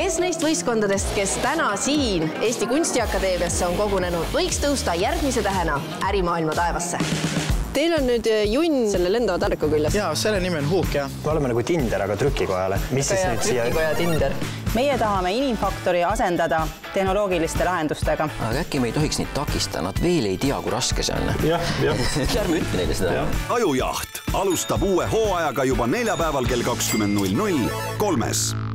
Kes neist võistkondadest, kes täna siin Eesti Kunstiakadeemiasse on kogunenud, võiks tõusta järgmise tähena ärimaailma taevasse? Teil on nüüd junn selle lendava taldriku küljes. Jaa, selle nimi on Huuk, jah. Me oleme nagu Tinder, aga trükikojale. Mis siis nüüd siia? Trükikoja Tinder. Meie tahame inimfaktori asendada tehnoloogiliste lahendustega. Aga äkki me ei tohiks neid takista, nad veel ei tea, kui raske see on. Ärme ütle neile seda. Ajujaht alustab uue hooajaga juba neljapäeval kell 20.00 3.